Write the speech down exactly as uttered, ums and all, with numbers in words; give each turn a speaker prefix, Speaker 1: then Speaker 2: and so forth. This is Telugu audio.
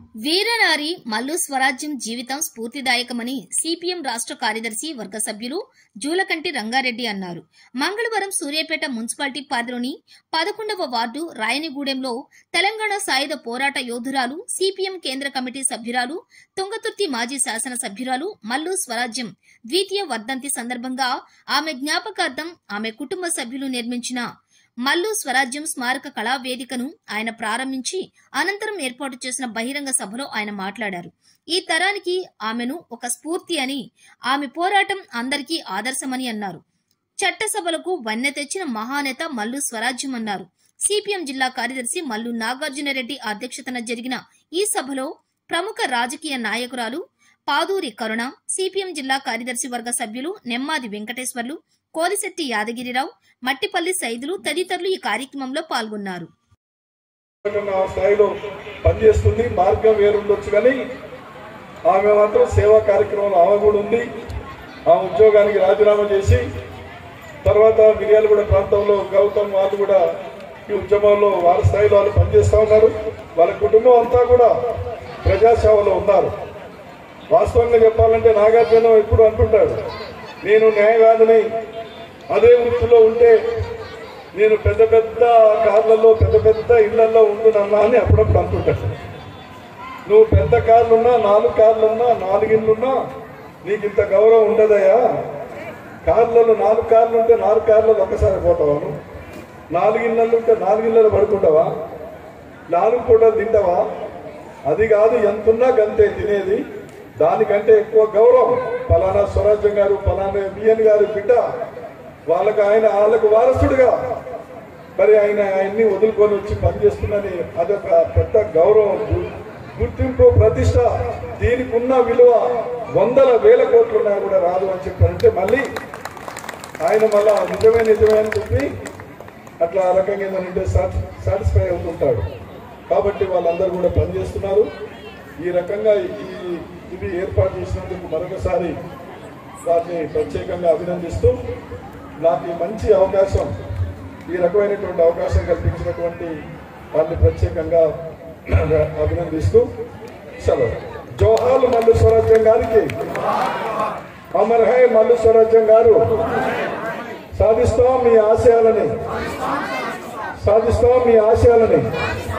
Speaker 1: వీరనారి మల్లు స్వరాజ్యం జీవితం స్ఫూర్తిదాయకమని సిపిఎం రాష్ట్ర కార్యదర్శి వర్గ సభ్యులు జూలకంటి రంగారెడ్డి అన్నారు. మంగళవారం సూర్యాపేట మున్సిపాలిటీ పరిధిలోని పదకొండవ వార్డు రాయనిగూడెంలో తెలంగాణ సాయుధ పోరాట యోధురాలు, సిపిఎం కేంద్ర కమిటీ సభ్యురాలు, తుంగతుర్తి మాజీ శాసన సభ్యురాలు మల్లు స్వరాజ్యం ద్వితీయ వర్ధంతి సందర్భంగా ఆమె జ్ఞాపకార్థం ఆమె కుటుంబ సభ్యులు నిర్మించిన మల్లు స్వరాజ్యం స్మారక కళా వేదికను ఆయన ప్రారంభించి అనంతరం ఏర్పాటు చేసిన బహిరంగ సభలో ఆయన మాట్లాడారు. ఈ తరానికి ఆమెను ఒక స్ఫూర్తి అని, ఆమె పోరాటం అందరికీ ఆదర్శమని అన్నారు. చట్టసభలకు వన్నె తెచ్చిన మహానేత మల్లు స్వరాజ్యం అన్నారు. సిపిఎం జిల్లా కార్యదర్శి మల్లు నాగార్జునరెడ్డి అధ్యక్షతన జరిగిన ఈ సభలో ప్రముఖ రాజకీయ నాయకురాలు పాదూరి కరుణ, సిపిఎం జిల్లా కార్యదర్శి వర్గ సభ్యులు నెమ్మాది వెంకటేశ్వర్లు, కోలిశెట్టి యాదగిరిరావు, మట్టిపల్లి సైదులు తదితరులు ఈ కార్యక్రమంలో పాల్గొన్నారు.
Speaker 2: స్థాయిలో పనిచేస్తుంది, మార్గం వేరుండొచ్చు కానీ ఆమె మాత్రం సేవా కార్యక్రమంలో ఆమె కూడా ఉంది. ఆ ఉద్యోగానికి రాజీనామా చేసి తర్వాత మిర్యాలగూడ ప్రాంతంలో గౌతమ్ వాళ్ళు కూడా ఈ ఉద్యమంలో వాళ్ళ స్థాయిలో వాళ్ళు పనిచేస్తూ ఉన్నారు. వాళ్ళ కుటుంబం అంతా కూడా ప్రజాసేవలో ఉన్నారు. వాస్తవంగా చెప్పాలంటే నాగార్జున ఎప్పుడు అంటుంటాడు, నేను న్యాయవాదిని, అదే వృత్తిలో ఉంటే నేను పెద్ద పెద్ద కార్లలో పెద్ద పెద్ద ఇళ్లలో ఉంటున్నా అని అప్పుడప్పుడు అనుకుంటాను. నువ్వు పెద్ద కార్లున్నా, నాలుగు కార్లున్నా, నాలుగు ఇళ్ళున్నా నీకు ఇంత గౌరవం ఉండదయ్యా. కార్లలో నాలుగు కార్లు ఉంటే నాలుగు కార్లలో ఒక్కసారి పోతావా? నువ్వు నాలుగు ఇళ్ళల్లో ఉంటే నాలుగు ఇళ్ళలో పడుకుంటావా? నాలుగు పూటలు తింటావా? అది కాదు, ఎంతున్నా గంతే తినేది. దానికంటే ఎక్కువ గౌరవం ఫలానా స్వరాజ్యం గారు, ఫలానా బిఎన్ గారు బిడ్డ, వాళ్ళకు ఆయన వాళ్ళకు వారసుడుగా మరి ఆయన ఆయన్ని వదులుకొని వచ్చి పనిచేస్తుందని అదొక పెద్ద గౌరవం, గుర్తింపు, ప్రతిష్ట. దీనికి ఉన్న విలువ వందల వేల కోట్లున్నా కూడా రాదు అని చెప్పారంటే మళ్ళీ ఆయన మళ్ళా నిజమే నిజమే అని చెప్పి అట్లా ఆ రకంగా ఏంటంటే సాటిస్ఫై అవుతుంటాడు. కాబట్టి వాళ్ళందరూ కూడా పనిచేస్తున్నారు. ఈ రకంగా ఈ ఇది ఏర్పాటు చేసినందుకు మరొకసారి వారిని ప్రత్యేకంగా అభినందిస్తూ, నాకు ఈ మంచి అవకాశం, ఈ రకమైనటువంటి అవకాశం కల్పించినటువంటి వారిని ప్రత్యేకంగా అభినందిస్తూ సెలవు. జోహార్ మల్లు స్వరాజ్యం గారికి. అమర్ హై మల్లు స్వరాజ్యం గారు. సాధిస్తాం మీ ఆశయాలని, సాధిస్తాం మీ ఆశయాలని.